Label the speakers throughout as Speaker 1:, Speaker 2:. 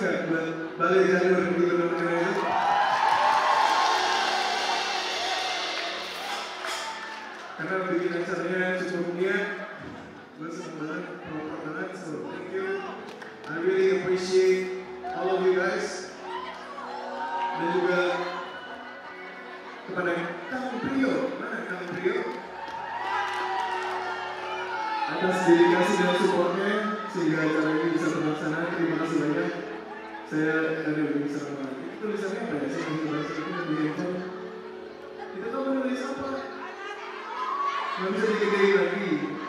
Speaker 1: nggak buat balik jalur gitu namanya itu? Karena bikin acaranya cukup niat, gue seneng banget, proper banget, so thank you. I really appreciate all of you guys. Dan juga kepada Kang Prio, mana Kang Prio? Atas dedikasi dan supportnya sehingga acara ini bisa terlaksana. Terima kasih banyak. Saya tadi udah bisa ngomong. Itu tulisannya apa ya? Saya masih baca itu di handphone. Itu tuh menulis apa? Nggak bisa digedein lagi.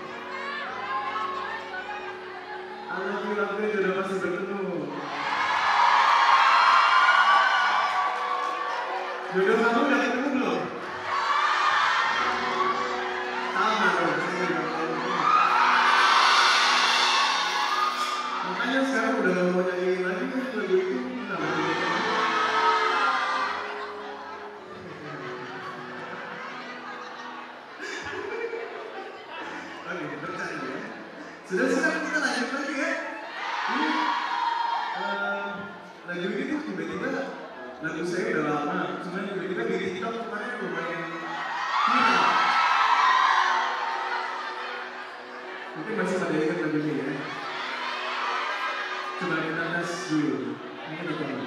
Speaker 1: Alhamdulillah sudah pasti bertemu. Jodoh kamu udah ketemu belum? Sama dong, saya juga tahu. Makanya sekarang udah gak mau nyanyiin lagi kan lagu itu. Oke, bercanda ya. Sudah kita lanjut lagi ya. Ini lagu ini tuh tiba-tiba lagu saya udah lama, cuman tiba-tiba di TikTok kemarin lumayan viral. Mungkin masih pada ingat lagu ini ya. Coba kita tes dulu. Ini betul.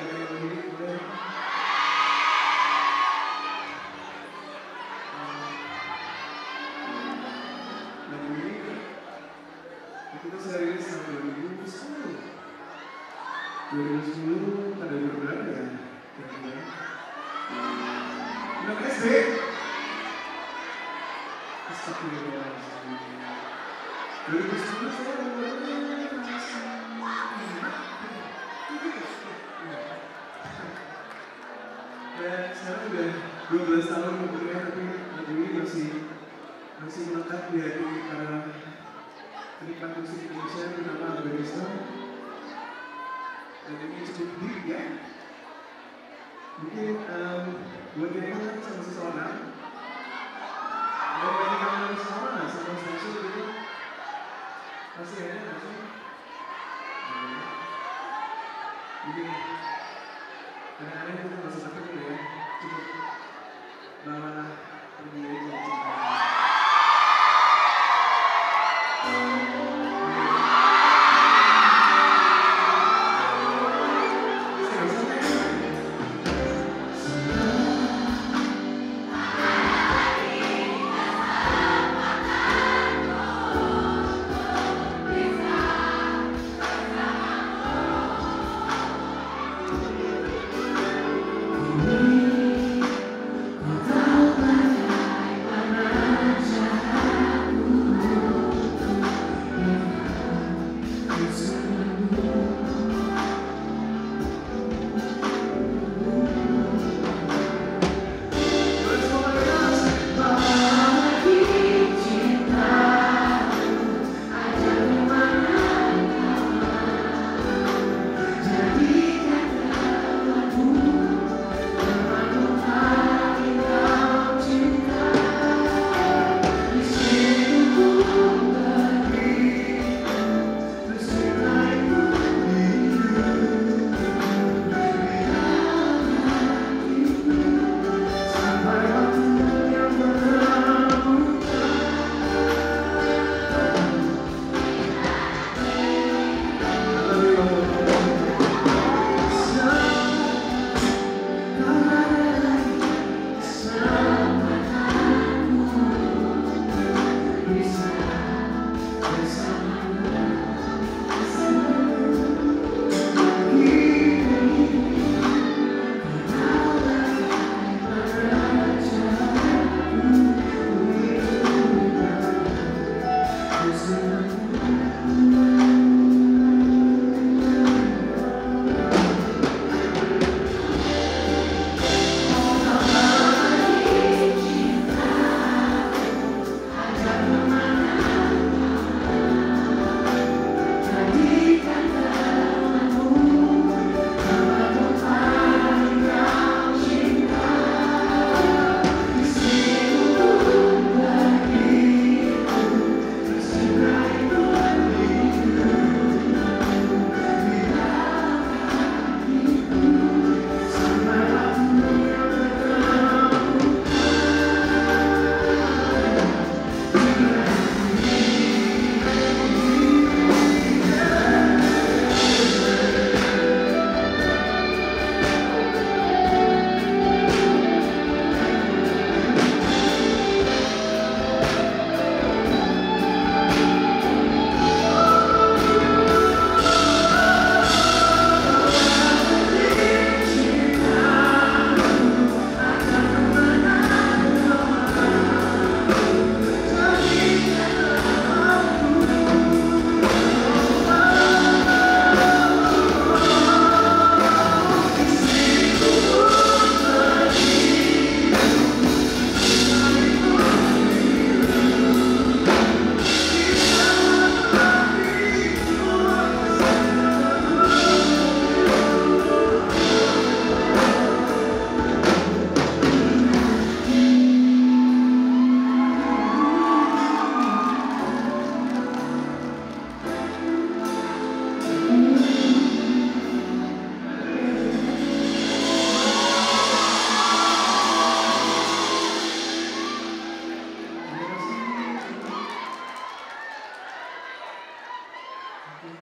Speaker 1: ada yang ini boleh. Lagu ini kita sudah rilis tahun 2010. 2010 pada umur berapa ya? Anak SD. Astagfirullahaladzim. 2010 saya ya sekarang udah 12 tahun kemudian tapi lagu ini masih melekat di hati para penikmat musik Indonesia bernama Afghanistan. Dan ini cukup deep ya. Mungkin buat yang kangen sama seseorang, ada yang kangen sama sesuatu gitu, pasti ada nggak sih? Mungkin